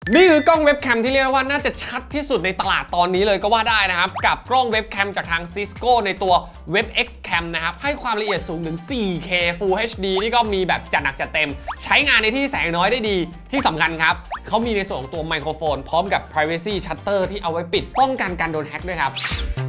นี่คือกล้องเว็บแคมที่เรียกว่าน่าจะชัดที่สุดในตลาดตอนนี้เลยก็ว่าได้นะครับกับกล้องเว็บแคมจากทาง Cisco ในตัว WebX Cam นะครับให้ความละเอียดสูงถึง 4K Full HD นี่ก็มีแบบจัดหนักจัดเต็มใช้งานในที่แสงน้อยได้ดีที่สำคัญครับเขามีในส่วนของตัวไมโครโฟนพร้อมกับ Privacy Shutter ที่เอาไว้ปิดป้องกันการโดนแฮ็กด้วยครับ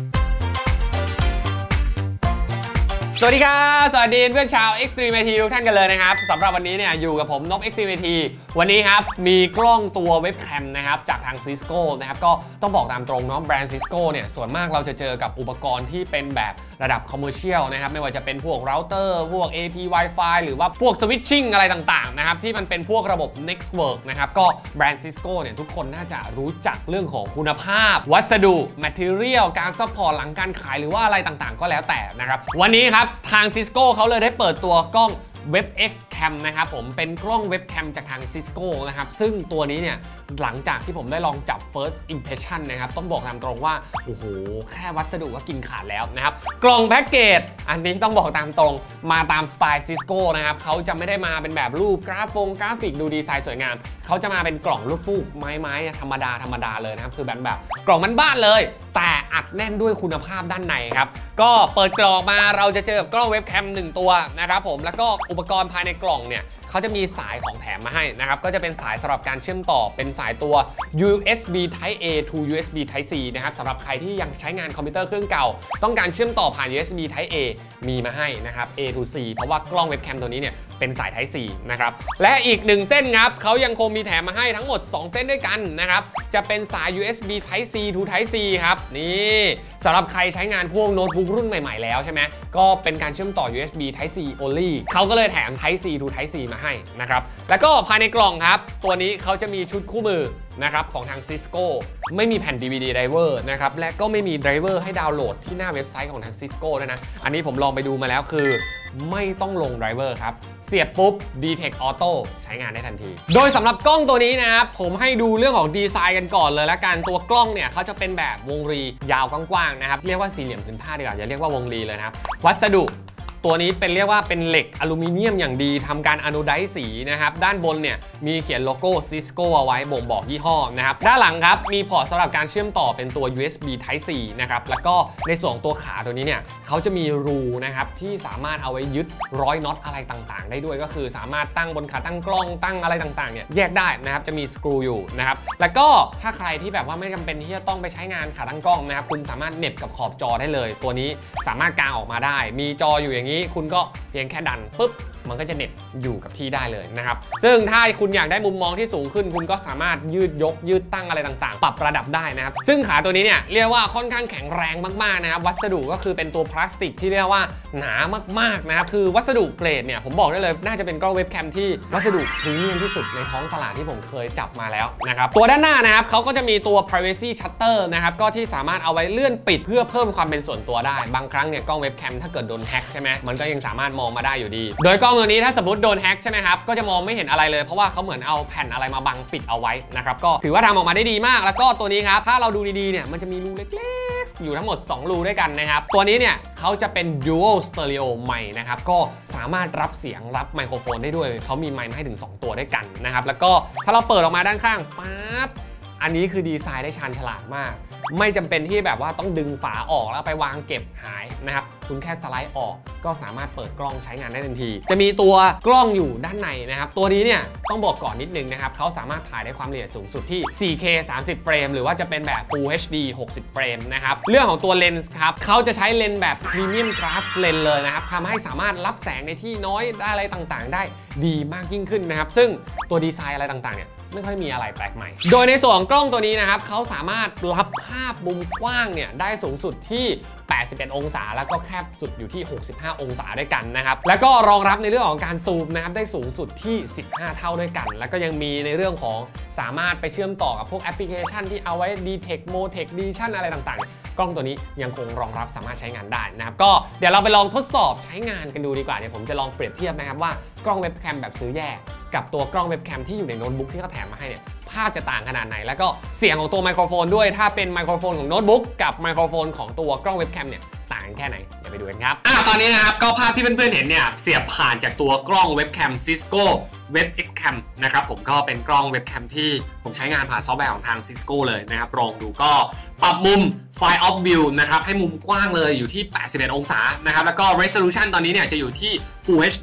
สวัสดีครับสวัสดีเพื่อนชาว Extreme IT ทุกท่านกันเลยนะครับสำหรับวันนี้เนี่ยอยู่กับผมนบ Extreme IT วันนี้ครับมีกล้องตัวเว็บแคมนะครับจากทาง Cisco นะครับก็ต้องบอกตามตรงเนาะแบรนด์ Cisco เนี่ยส่วนมากเราจะเจอกับอุปกรณ์ที่เป็นแบบระดับ Commercial นะครับไม่ว่าจะเป็นพวก Router พวก AP Wi-Fi หรือว่าพวก Switching อะไรต่างๆนะครับที่มันเป็นพวกระบบ Network นะครับก็แบรนด์ Cisco เนี่ยทุกคนน่าจะรู้จักเรื่องของคุณภาพวัสดุ Material การซัพพอร์ตหลังการขายหรือว่าอะไรต่างๆก็แล้วแต่นะครับวันนี้ครับทาง Cisco เขาเลยได้เปิดตัวกล้อง WebX Cam นะครับผมเป็นกล้องเว็บแคมจากทาง Cisco นะครับซึ่งตัวนี้เนี่ยหลังจากที่ผมได้ลองจับ First Impression นะครับต้องบอกตามตรงว่าโอ้โหแค่วัสดุก็กินขาดแล้วนะครับกล่องแพ็กเกจอันนี้ต้องบอกตามตรงมาตามสไตล์ Cisco นะครับเขาจะไม่ได้มาเป็นแบบรูปกราฟิกดูดีไซน์สวยงามเขาจะมาเป็นกล่องลูกฟูกไม้ธรรมดาเลยนะครับคือแบบกล่องบ้านๆเลยแต่อัดแน่นด้วยคุณภาพด้านในครับก็เปิดกล่องมาเราจะเจอกับกล้องเว็บแคม1ตัวนะครับผมแล้วก็อุปกรณ์ภายในกล่องเนี่ยเขาจะมีสายของแถมมาให้นะครับก็จะเป็นสายสำหรับการเชื่อมต่อเป็นสายตัว USB Type A to USB Type C นะครับสำหรับใครที่ยังใช้งานคอมพิวเตอร์เครื่องเก่าต้องการเชื่อมต่อผ่าน USB Type A มีมาให้นะครับ A to C เพราะว่ากล้องเว็บแคมตัวนี้เนี่ยเป็นสาย Type C นะครับและอีก1เส้นครับเขายังคงมีแถมมาให้ทั้งหมด2เส้นด้วยกันนะครับจะเป็นสาย USB Type C to Type C ครับนี่สำหรับใครใช้งานพวกโน้ตบุ๊กรุ่นใหม่ๆแล้วใช่ไหมก็เป็นการเชื่อมต่อ USB Type C only เขาก็เลยแถม Type C to Type C มาให้นะครับแล้วก็ภายในกล่องครับตัวนี้เขาจะมีชุดคู่มือนะครับของทาง Cisco ไม่มีแผ่น DVD driver นะครับและก็ไม่มี driver ให้ดาวน์โหลดที่หน้าเว็บไซต์ของทาง Cisco ด้วยนะอันนี้ผมลองไปดูมาแล้วคือไม่ต้องลง driver ครับเสียบปุ๊บ Detect Auto ใช้งานได้ทันทีโดยสำหรับกล้องตัวนี้นะครับผมให้ดูเรื่องของดีไซน์กันก่อนเลยละกันตัวกล้องเนี่ยเขาจะเป็นแบบวงรียาวกว้างๆนะครับเรียกว่าสี่เหลี่ยมผืนผ้าดีกว่าอย่าเรียกว่าวงรีเลยนะครับวัสดุตัวนี้เป็นเรียกว่าเป็นเหล็กอลูมิเนียมอย่างดีทำการอะโนไดซ์สีนะครับด้านบนเนี่ยมีเขียนโลโก้ Cisco เอาไว้บ่งบอกยี่ห้อนะครับด้านหลังครับมีพอร์ตสำหรับการเชื่อมต่อเป็นตัว USB Type C นะครับแล้วก็ในส่วนตัวขาตัวนี้เนี่ยเขาจะมีรูนะครับที่สามารถเอาไว้ยึดร้อยน็อตอะไรต่างๆได้ด้วยก็คือสามารถตั้งบนขาตั้งกล้องตั้งอะไรต่างๆเนี่ยแยกได้นะครับจะมีสกรูอยู่นะครับแล้วก็ถ้าใครที่แบบว่าไม่จำเป็นที่จะต้องไปใช้งานขาตั้งกล้องนะครับคุณสามารถเหน็บกับขอบจอได้เลยตัวนี้สามารถกางออกมาได้มีจออยู่อย่างนี้คุณก็เพียงแค่ดันปุ๊บมันก็จะเน็ตอยู่กับที่ได้เลยนะครับซึ่งถ้าคุณอยากได้มุมมองที่สูงขึ้นคุณก็สามารถยืดยกยืดตั้งอะไรต่างๆปรับระดับได้นะครับซึ่งขาตัวนี้เนี่ยเรียกว่าค่อนข้างแข็งแรงมากๆนะครับวัสดุก็คือเป็นตัวพลาสติกที่เรียกว่าหนามากๆนะครับคือวัสดุเกรดเนี่ยผมบอกได้เลยน่าจะเป็นกล้องเว็บแคมที่วัสดุพรีเมียมที่สุดในท้องตลาดที่ผมเคยจับมาแล้วนะครับตัวด้านหน้านะครับเขาก็จะมีตัว privacy shutter นะครับก็ที่สามารถเอาไว้เลื่อนปิดเพื่อเพิ่มความเป็นส่วนตัวได้บางครั้งเนี่ยกล้องเว็บแคมถ้าเกิดโดนแฮ็กใช่ไหมมันก็ยังสามารถมองมาได้อยู่ดีโดยกล้องตัวนี้ถ้าสมมติโดนแฮ็กใช่ไหมครับก็จะมองไม่เห็นอะไรเลยเพราะว่าเขาเหมือนเอาแผ่นอะไรมาบังปิดเอาไว้นะครับก็ถือว่าทำออกมาได้ดีมากแล้วก็ตัวนี้ครับถ้าเราดูดีๆเนี่ยมันจะมีรูเล็กๆอยู่ทั้งหมด2รูด้วยกันนะครับตัวนี้เนี่ยเขาจะเป็น dual stereo ไมค์นะครับก็สามารถรับเสียงรับไมโครโฟนได้ด้วยเขามีไมค์ให้ถึง2ตัวด้วยกันนะครับแล้วก็ถ้าเราเปิดออกมาด้านข้างปั๊บอันนี้คือดีไซน์ได้ชาญฉลาดมากไม่จำเป็นที่แบบว่าต้องดึงฝาออกแล้วไปวางเก็บหายนะครับคุณแค่สไลด์ออกก็สามารถเปิดกล้องใช้งานได้ทันทีจะมีตัวกล้องอยู่ด้านในนะครับตัวนี้เนี่ยต้องบอกก่อนนิดนึงนะครับเขาสามารถถ่ายได้ความละเอียดสูงสุดที่ 4K 30 เฟรมหรือว่าจะเป็นแบบ Full HD 60 เฟรมนะครับเรื่องของตัวเลนส์ครับเขาจะใช้เลนส์แบบ Premium Glass Lens เลยนะครับทำให้สามารถรับแสงในที่น้อยอะไรต่างๆได้ดีมากยิ่งขึ้นนะครับซึ่งตัวดีไซน์อะไรต่างๆเนี่ยไม่ค่อยมีอะไรแปลกใหม่โดยในส่วนของกล้องตัวนี้นะครับเขาสามารถรับภาพมุมกว้างเนี่ยได้สูงสุดที่81องศาแล้วก็แคบสุดอยู่ที่65องศาด้วยกันนะครับแล้วก็รองรับในเรื่องของการซูมนะครับได้สูงสุดที่15เท่าด้วยกันแล้วก็ยังมีในเรื่องของสามารถไปเชื่อมต่อกับพวกแอปพลิเคชันที่เอาไว้ Detect Motec Edition อะไรต่างๆกล้องตัวนี้ยังคงรองรับสามารถใช้งานได้นะครับก็เดี๋ยวเราไปลองทดสอบใช้งานกันดูดีกว่าเดี๋ยวผมจะลองเปรียบเทียบนะครับว่ากล้องเว็บแคมแบบซื้อแยกกับตัวกล้องเว็บแคมที่อยู่ในโน้ตบุ๊กที่เขาแถมมาให้เนี่ยภาพจะต่างขนาดไหนแล้วก็เสียงของตัวไมโครโฟนด้วยถ้าเป็นไมโครโฟนของโน้ตบุ๊กกับไมโครโฟนของตัวกล้องเว็บแคมเนี่ยต่างแค่ไหนเดี๋ยวไปดูกันครับตอนนี้นะครับก็ภาพที่เพื่อนๆเห็นเนี่ยเสียบผ่านจากตัวกล้องเว็บแคม Cisco Web X Cam นะครับผมก็เป็นกล้องเว็บแคมที่ผมใช้งานผ่านซอฟต์แวร์ของทาง Cisco เลยนะครับลองดูก็ปรับมุม Field of View นะครับให้มุมกว้างเลยอยู่ที่81องศานะครับแล้วก็ Resolution ตอนนี้เนี่ยจะอยู่ที่ Full HD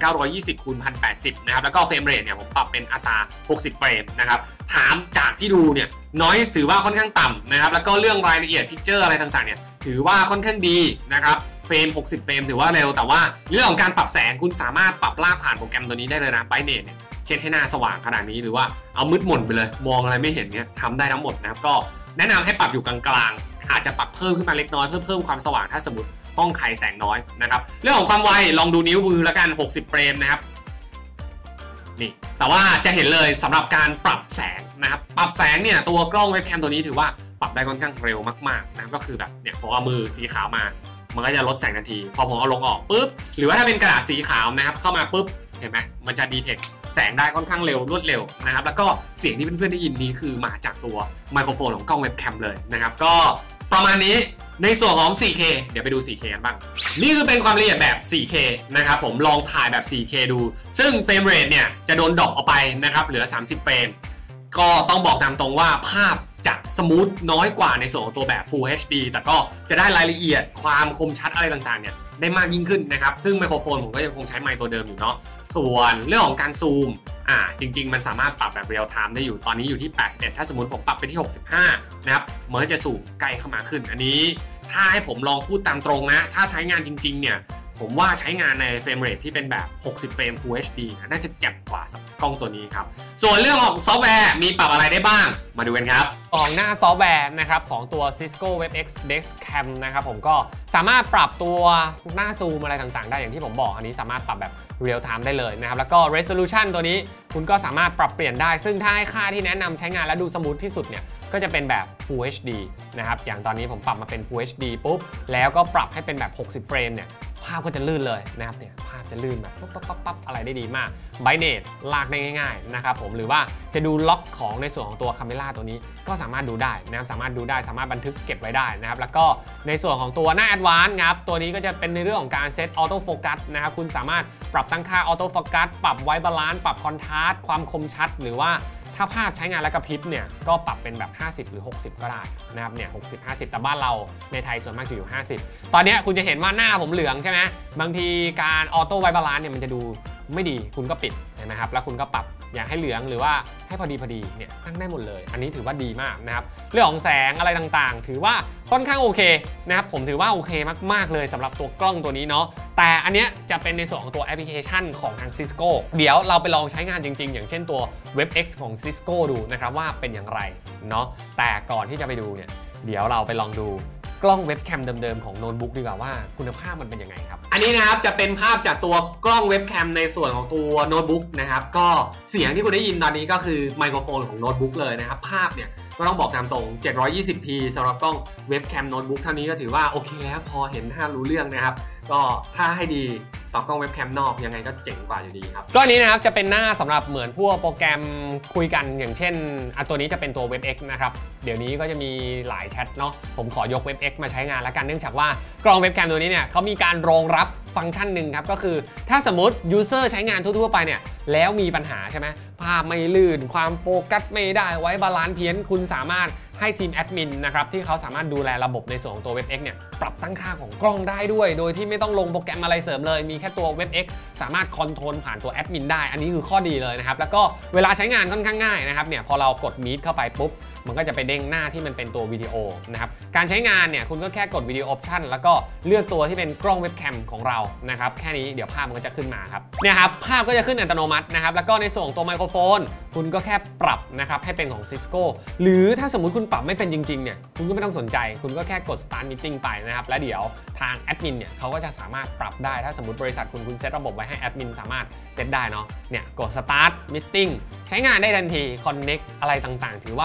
1920x1080 นะครับแล้วก็เฟรมเรทเนี่ยผมปรับเป็นอัตรา60เฟรมนะครับถามจากที่ดูเนี่ย Noise ถือว่าค่อนข้างต่ำนะครับแล้วก็เรื่องรายละเอียด Picture อะไรต่างๆเนี่ยถือว่าค่อนข้างดีนะครับเฟรม60เฟรมถือว่าเร็วแต่ว่าเรื่องของการปรับแสงคุณสามารถปรับลากผ่านโปรแกรมตัวนี้ได้เลยนะ Brightness เนี่ยเช่นให้หน้าสว่างขนาดนี้หรือว่าเอามืดมนไปเลยมองอะไรไม่เห็นเนี่ยทำได้ทั้งหมดนะครับก็แนะนำให้ปรับอยู่กลางๆอาจจะปรับเพิ่มขึ้นมาเล็กน้อยเพิ่มความสว่างถ้าสมมติห้องใครแสงน้อยนะครับเรื่องของความไวลองดูนิ้วมือแล้วกัน60เฟรมนะครับนี่แต่ว่าจะเห็นเลยสำหรับการปรับแสงนะครับปรับแสงเนี่ยตัวกล้องเว็บแคมตัวนี้ถือว่าปรับได้ค่อนข้างเร็วมากๆนะก็คือแบบเนี่ยผมเอามือสีขาวมามันก็จะลดแสงทันทีพอผมเอาลงออกปุ๊บหรือว่าถ้าเป็นกระดาษสีขาวนะครับเข้ามาปุ๊บเห็นไหมมันจะดีเทคแสงได้ค่อนข้างเร็วรวดเร็วนะครับแล้วก็เสียงที่เพื่อนๆได้ยินนี้คือมาจากตัวไมโครโฟนของกล้องเว็บแคมเลยนะครับก็ประมาณนี้ในส่วนของ 4K เดี๋ยวไปดู 4K กันบ้างนี่คือเป็นความละเอียดแบบ 4K นะครับผมลองถ่ายแบบ 4K ดูซึ่งเฟรมเรทเนี่ยจะโดนดรอปออกไปนะครับเหลือ30เฟรมก็ต้องบอกตามตรงว่าภาพจะสมูทน้อยกว่าในส่วนของตัวแบบ Full HD แต่ก็จะได้รายละเอียดความคมชัดอะไรต่างๆเนี่ยได้มากยิ่งขึ้นนะครับซึ่งไมโครโฟนผมก็ยังคงใช้ไมค์ตัวเดิมอยู่เนาะส่วนเรื่องของการซูมจริงๆมันสามารถปรับแบบเรียลไทม์ได้อยู่ตอนนี้อยู่ที่81ถ้าสมมติผมปรับไปที่65นะครับมันก็จะซูมใกล้เข้ามาขึ้นอันนี้ถ้าให้ผมลองพูดตามตรงนะถ้าใช้งานจริงๆเนี่ยผมว่าใช้งานในเฟรมเรทที่เป็นแบบ60เฟรม Full HD น่าจะเจ็บกว่ากล้องตัวนี้ครับส่วนเรื่องของซอฟต์แวร์มีปรับอะไรได้บ้างมาดูกันครับของหน้าซอฟต์แวร์นะครับของตัว Cisco WebEx Dex Cam นะครับผมก็สามารถปรับตัวหน้าซูมอะไรต่างๆได้อย่างที่ผมบอกอันนี้สามารถปรับแบบ Real Time ได้เลยนะครับแล้วก็ Resolution ตัวนี้คุณก็สามารถปรับเปลี่ยนได้ซึ่งถ้าให้ค่าที่แนะนำใช้งานและดูสมูทที่สุดเนี่ยก็จะเป็นแบบ Full HD นะครับอย่างตอนนี้ผมปรับมาเป็น Full HD ปุ๊บแล้วก็ปรับให้เป็นแบบ60เฟรมเนี่ยภาพก็จะลื่นเลยนะครับเนี่ยภาพจะลื่นแบบปั๊บอะไรได้ดีมาก Brightness ลากได้ง่ายๆนะครับผมหรือว่าจะดูล็อกของในส่วนของตัว Camera ตัวนี้ก็สามารถดูได้นะครับสามารถดูได้สามารถบันทึกเก็บไว้ได้นะครับแล้วก็ในส่วนของตัวหน้า Advanced ครับตัวนี้ก็จะเป็นในเรื่องของการเซตออโต้โฟกัสนะครับคุณสามารถปรับตั้งค่าออโต้โฟกัสปรับไวบาลานซ์ปรับคอนทราสต์ความคมชัดหรือว่าถ้าภาพใช้งานแล้วกระพริบเนี่ยก็ปรับเป็นแบบ50หรือ60ก็ได้นะครับเนี่ย60-50แต่บ้านเราในไทยส่วนมากจะอยู่50ตอนนี้คุณจะเห็นว่าหน้าผมเหลืองใช่ไหมบางทีการออโต้ไวบาลานซ์เนี่ยมันจะดูไม่ดีคุณก็ปิดเห็นไหมครับแล้วคุณก็ปรับอยากให้เหลืองหรือว่าให้พอดีเนี่ยตั้งได้หมดเลยอันนี้ถือว่าดีมากนะครับเรื่องของแสงอะไรต่างๆถือว่าค่อนข้างโอเคนะครับผมถือว่าโอเคมากๆเลยสำหรับตัวกล้องตัวนี้เนาะแต่อันเนี้ยจะเป็นในส่วนของตัวแอปพลิเคชันของทาง Cisco เดี๋ยวเราไปลองใช้งานจริงๆอย่างเช่นตัว WebEx ของ Cisco ดูนะครับว่าเป็นอย่างไรเนาะแต่ก่อนที่จะไปดูเนี่ยเดี๋ยวเราไปลองดูกล้องเว็บแคมเดิมๆของโน้ตบุ๊กดีกว่าว่าคุณภาพมันเป็นยังไงครับอันนี้นะครับจะเป็นภาพจากตัวกล้องเว็บแคมในส่วนของตัวโน้ตบุ๊กนะครับก็เสียงที่คุณได้ยินตอนนี้ก็คือไมโครโฟนของโน้ตบุ๊กเลยนะครับภาพเนี่ยก็ต้องบอกตามตรง 720p สำหรับกล้องเว็บแคมโน้ตบุ๊กเท่านี้ก็ถือว่าโอเคแล้วพอเห็นภาพรู้เรื่องนะครับก็ถ้าให้ดีต่อกล้องเว็บแคมนอกยังไงก็เจ๋งกว่าอยู่ดีครับกล้องนี้นะครับจะเป็นหน้าสำหรับเหมือนพวกโปรแกรมคุยกันอย่างเช่นตัวนี้จะเป็นตัว WebEx นะครับเดี๋ยวนี้ก็จะมีหลายแชทเนาะผมขอยก WebEx มาใช้งานแล้วกันเนื่องจากว่ากล้องเว็บแคมตัวนี้เนี่ยเขามีการรองรับฟังก์ชันหนึ่งครับก็คือถ้าสมมติ user ใช้งานทั่วๆไปเนี่ยแล้วมีปัญหาใช่ไหมภาพไม่ลื่นความโฟกัสไม่ได้ไว้บาลานซ์เพี้ยนคุณสามารถให้ทีมแอดมินนะครับที่เขาสามารถดูแลระบบในส่วนของตัว WebEx เนี่ยปรับตั้งค่าของกล้องได้ด้วยโดยที่ไม่ต้องลงโปรแกรมอะไรเสริมเลยมีแค่ตัว WebEx สามารถคอนโทรลผ่านตัวแอดมินได้อันนี้คือข้อดีเลยนะครับแล้วก็เวลาใช้งานค่อนข้างง่ายนะครับเนี่ยพอเรากด Meet เข้าไปปุ๊บมันก็จะไปเด้งหน้าที่มันเป็นตัววิดีโอนะครับการใช้งานเนี่ยคุณก็แค่กดวิดีโอออปชั่นแล้วก็เลือกตัวที่เป็นกล้องเว็บแคมของเรานะครับแค่นี้เดี๋ยวภาพมันก็จะขึ้นมาครับเนี่ยครับภาพก็จะขึ้นอัตโนมัตินะครับแล้วก็ในส่วนของตัวไมโครโฟนคุณก็แค่ปรับนะครับให้เป็นของ Cisco หรือถ้าสมมุติคุณปรับไม่เป็นจริงๆเนี่ยคุณก็ไม่ต้องสนใจคุณก็แค่กด Start Meeting ไปนะครับแล้วเดี๋ยวทางแอดมินเนี่ยเขาก็จะสามารถปรับได้ถ้าสมมติบริษัทคุณเซตระบบไว้ให้แอดมินสามารถเซตได้เนาะเนี่ยกด Start Meeting ใช้งานได้ทันที Connect อะไรต่างๆถือว่า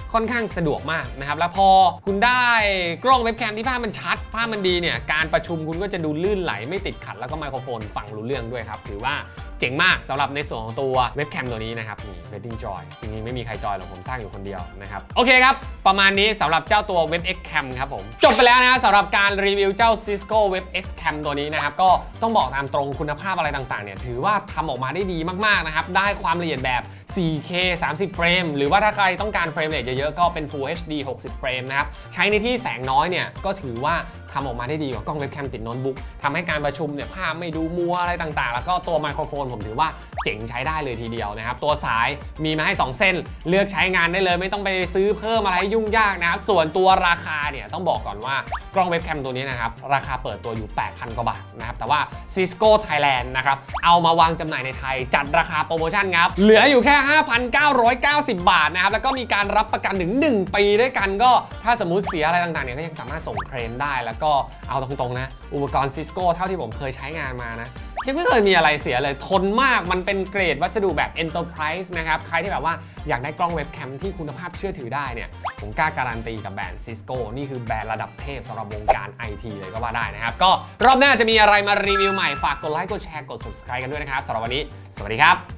ค่อนข้างสะดวกมากนะครับแล้วพอคุณได้กล้องเว็บแคมที่ภาพมันชัดภาพมันดีเนี่ยการประชุมคุณก็จะดูลื่นไหลไม่ติดขัดแล้วก็ไมโครโฟนฟังรู้เรื่องด้วยครับถือว่าเจ๋งมากสำหรับในส่วนของตัวเว็บแคมตัวนี้นะครับนี่ Wedding Joy จริงๆไม่มีใครจอยหรอกผมสร้างอยู่คนเดียวนะครับโอเคครับประมาณนี้สำหรับเจ้าตัว Web X Cam ครับผมจบไปแล้วนะสำหรับการรีวิวเจ้า Cisco Web X Cam ตัวนี้นะครับก็ต้องบอกตามตรงคุณภาพอะไรต่างๆเนี่ยถือว่าทำออกมาได้ดีมากๆนะครับได้ความละเอียดแบบ 4K 30 เฟรมหรือว่าถ้าใครต้องการเฟรมเรทเยอะๆก็เป็น Full HD 60 เฟรมนะครับใช้ในที่แสงน้อยเนี่ยก็ถือว่าทำออกมาได้ดีกว่ากล้องเว็บแคมติดโน้ตบุ๊กทำให้การประชุมเนี่ยภาพไม่ดูมัวอะไรต่างๆแล้วก็ตัวไมโครโฟนผมถือว่าเจ๋งใช้ได้เลยทีเดียวนะครับตัวสายมีมาให้2เส้นเลือกใช้งานได้เลยไม่ต้องไปซื้อเพิ่มอะไรยุ่งยากนะครับส่วนตัวราคาเนี่ยต้องบอกก่อนว่ากล้องเว็บแคมตัวนี้นะครับราคาเปิดตัวอยู่ 8,000 กว่าบาทนะครับแต่ว่า Cisco Thailand นะครับเอามาวางจำหน่ายในไทยจัดราคาโปรโมชั่นครับเหลืออยู่แค่ 5,990 บาทนะครับแล้วก็มีการรับประกันถึง1 ปีด้วยกันก็ถ้าสมมุติเสียอะไรต่างๆเนี่ยก็ยังสามารถส่งเคลมได้แล้วก็เอาตรงๆนะอุปกรณ์ Cisco เท่าที่ผมเคยใช้งานมานะยังไม่เคยมีอะไรเสียเลยทนมากมันเป็นเกรดวัสดุแบบ Enterprise นะครับใครที่แบบว่าอยากได้กล้องเว็บแคมที่คุณภาพเชื่อถือได้เนี่ยผมกล้าการันตีกับแบรนด์ Cisco นี่คือแบรนด์ระดับเทพสำหรับวงการ IT เลยก็ว่าได้นะครับก็รอบหน้าจะมีอะไรมารีวิวใหม่ฝากกดไลค์กดแชร์กด Subscribe กันด้วยนะครับสำหรับวันนี้สวัสดีครับ